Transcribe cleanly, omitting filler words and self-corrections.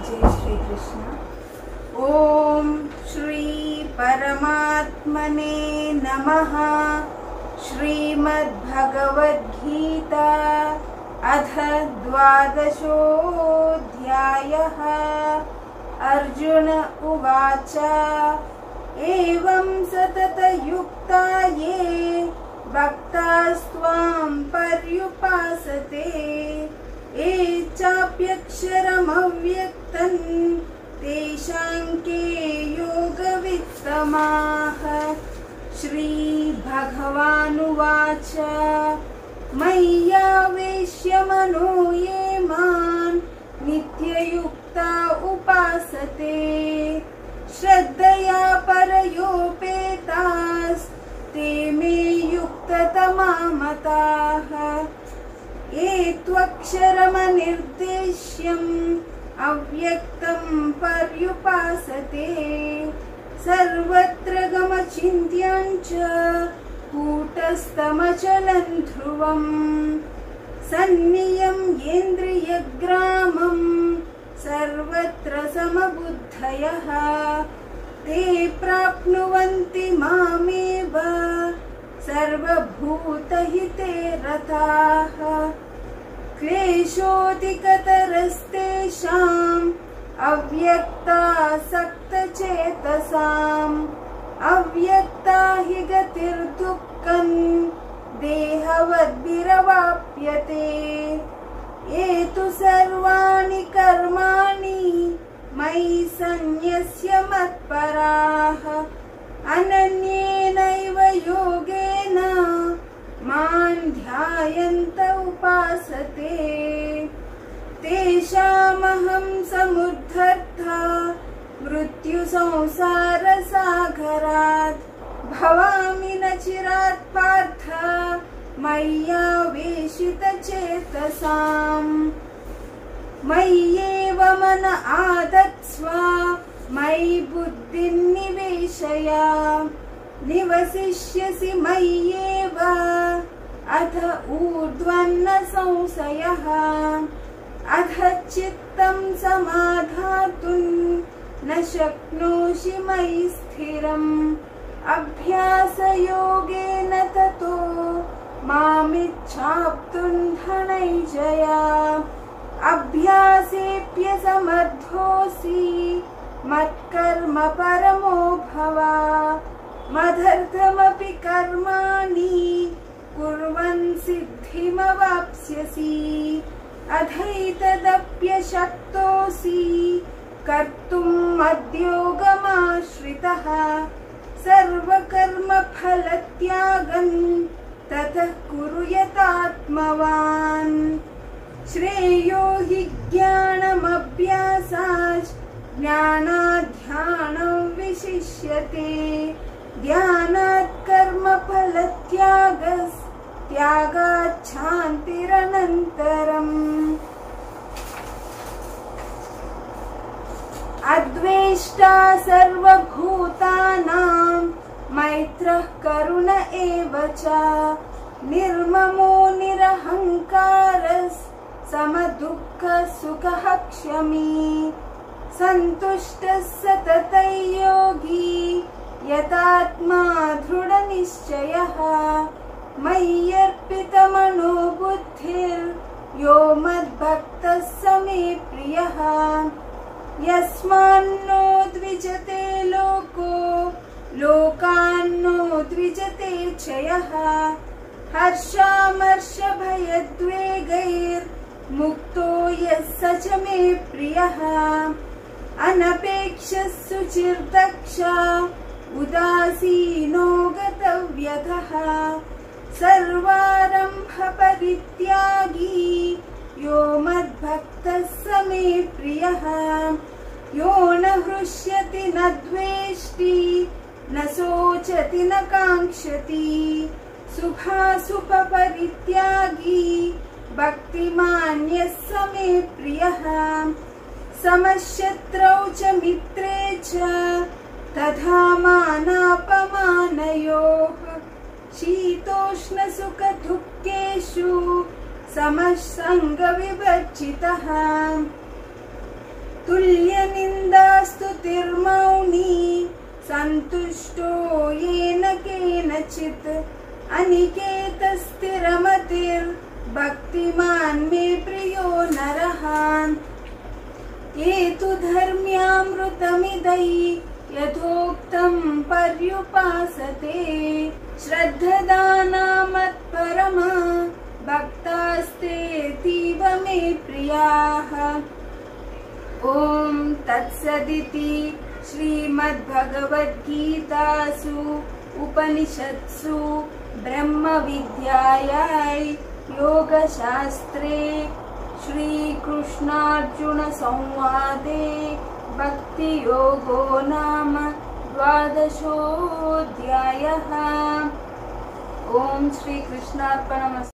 जय श्री कृष्ण। ओम श्री परमात्मने नमः। श्रीमद्भगवद्गीता अथ 12-ओऽध्यायः। अर्जुन उवाच एवं सततयुक्ता ये भक्तास्त्वां पर्युपासते ये चाप्यक्षरमव्यक्तं तेषां के योगवित्तमाः। श्रीभगवानुवाच मय्यावेश्य मनो ये मां नित्ययुक्ता उपासते श्रद्धया परयोपेतास्ते मे युक्ततमा मताः। ये त्वक्षरमनिर्देश्यम् अव्यक्तं पर्युपासते सर्वत्र गमचिन्त्यं च कूटस्थमचलं ध्रुवम् सन्नियम्येन्द्रियग्रामं सर्वत्र समबुद्धयः ते प्राप्नुवन्ति मामेव सर्वभूतहिते रताः। क्लेशोऽधिकतरस्तेषाम् अव्यक्तासक्तचेतसाम् अव्यक्ता हि गतिर्दुःखं देहवद्भिरवाप्यते। ये तु सर्वाणि कर्माणि मयि सन्न्यस्य मत्पराः अनन्येनैव योगेन मां ध्यायन्त उपासते तेषामहं समुद्धर्ता मृत्युसंसारसागरात् भवामि न चिरात् पार्थ मय्यावेशितचेतसाम्। मय्येव मन आदत्स्व मयि बुद्धिं निवेशय निवसिष्यसि मय्येव अथ ऊर्ध्वन्न संशयः। अथ चित्तं समाधातुं न शक्नोषि मयि स्थिरम् अभ्यासयोगेन ततो मामिच्छाप्तुं धनञ्जय। अभ्यासेऽप्यसमर्थोऽसि मत्कर्म परमो भव मदर्थमपि कर्माणि कुर्वन् सिद्धिमवाप्स्यसि। अथैतदप्यशक्तोऽसि कर्तुं मद्योगमाश्रितः सर्वकर्मफलत्यागं ततः कुरु यतात्मवान्। श्रेयो हि ज्ञानमभ्यासाच् ज्ञानात् ध्यानं विशिष्यते ध्यानात् कर्मफलत्यागात् शान्तिरनन्तरम्। अद्वेष्टा सर्वभूतानां मैत्रः करुण एव च निर्ममो निरहङ्कारः समदुःखसुखः क्षमी सन्तुष्टः सततं योगी यतात्मा दृढनिश्चयः। मय्यर्पितमनो बुद्धिर्यो मद्भक्तः स मे प्रियः। यस्मान्नो द्विजते लोको लोकान्नो द्विजते च यः हर्षामर्षभयद्वेगैर्मुक्तो यः स च मे प्रियः। अनपेक्षः शुचिर्दक्षः उदासीनो गतव्यथः सर्वारम्भपरित्यागी यो मद्भक्तः स मे प्रियः। यो न हृष्यति न द्वेष्टि न शोचति न काङ्क्षति शुभाशुभपरित्यागी भक्तिमान् यः स मे प्रियः। समशत्रौ च मित्रे च तथा मानापमानयोः शीतोष्णसुखदुःखेषु समसङ्गविवर्जितः तुल्यनिन्दास्तुतिर्मौनी सन्तुष्टो येन केनचित् अनिकेतस्थिरमतिर्भक्तिमान् मे प्रियो नरः। ये तु धर्म्यामृतमिदै यथोक्तं पर्युपासते श्रद्धदानामत्परमा भक्तास्तेऽतीव मे प्रियाः। ॐ तत्सदिति श्रीमद्भगवद्गीतासु उपनिषत्सु ब्रह्मविद्यायां योगशास्त्रे श्रीकृष्णार्जुनसंवादे भक्तियोगो नाम 12 अध्यायः। ॐ श्रीकृष्णार्पणमस्तु।